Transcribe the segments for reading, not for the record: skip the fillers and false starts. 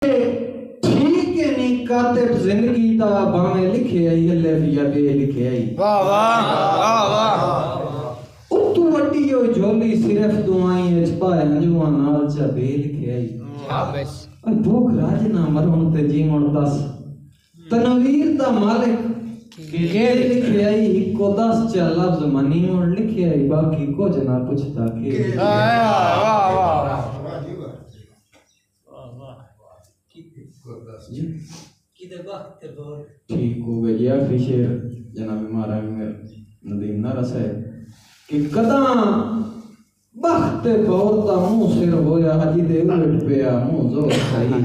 ठीक है नहीं कातिब जिंदगी दा भाਵੇਂ लिखे आई अल्लाह या बे लिखे आई वाह वाह वाह वाह उतू वड्डी हो झोली सिर्फ दुआई विच पाया जुआ नाल चा बे लिखे आई शाबाश भूख राज ना मरन ते जीवन दस तनवीर दा मालिक के लिखे आई को 10 चा लफ्ज मनी और लिखे आई बाकी कुछ ना पूछता के वाह वाह ठीक हो गया जी आखिरी शेर जनाब महाराज नदीम ना रस है कि कदा बख्त पौरता मुंह सिर होया हजी दे उलट पिया मुंह जोर सही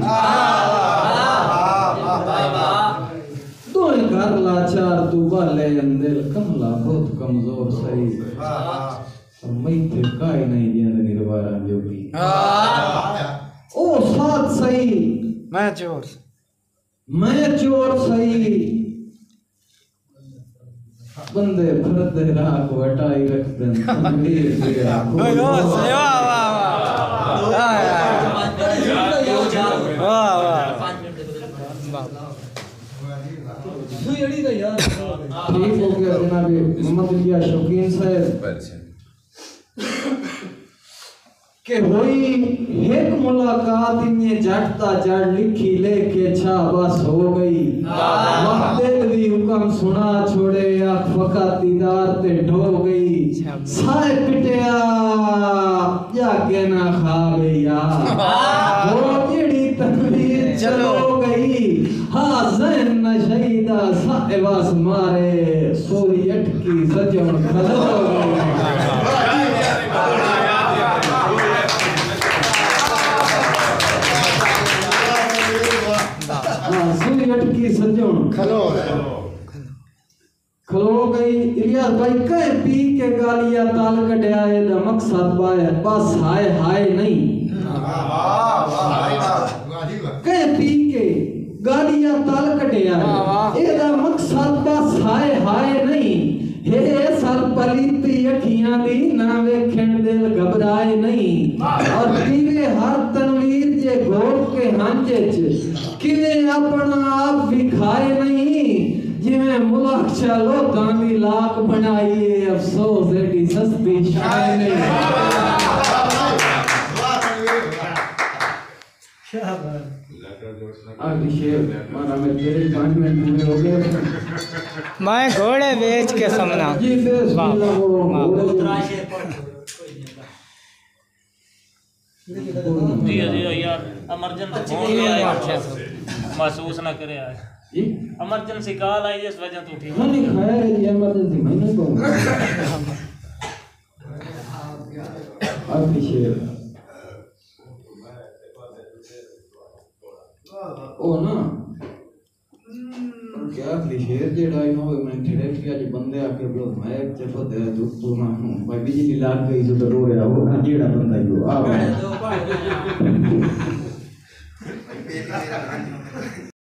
दोए घर लाचार तू बाले अंदिल कमला बहुत कमजोर सही और मैं थे काई नहीं जेंद निर्वारा जोगी ओ साथ सही मैं चोर सही बंदे भरत राह को हटाई रख दें तनवीर दिया वाह ठीक हो गया जनाब मोहम्मद लिया शौकीन साहब के होई एक मुलाकात में जटता जड़ लिखी लेके छा बस हो गई वक्त दी हुक्म सुना छोड़े या फका दीदार ते ढो गई साए पिटिया या के ना खावे यार वो जेड़ी तकदीर चलो गई हाँ जहन नशीदा साए वास मारे सोई अटकी सजन खलो गई की सजन खलो गई इलियास भाई कह पी के गालियां ताल कढ़या ए दा मकसद बाय बस हाय हाय नहीं कह पी के गालियां ताल कढ़या ए दा मकसद बस हाय हाय नहीं हे सर पलीती अखियां दी ना वेखण दिल घबराए नहीं और पीवे हर तनवीर जे घोर के हांचे च किने अपना आप भी खाए नहीं जिਵੇਂ मुलाक चलो दानी लाख बनाइए अफसोस एडी सस्ती शाय नहीं आगे शेर मारा में तेरे 5 मिनट पूरे हो गए मैं घोड़े बेच के समना जी बिस्मिल्लाह जी यार इमरजेंसी महसूस ना करे आज इमरजेंसी कॉल आई इस वजह तो ठीक नहीं खैर है इमरजेंसी मैं नहीं कहूंगा अब शेर ओ ना क्या शेर जेड़ा इन होवे मैं ठेड़े के आज बंदे आके बोल मैं च पते तू ना भाई बिजली लाग गई तो रो रहा वो ना जेड़ा बंदा यो आ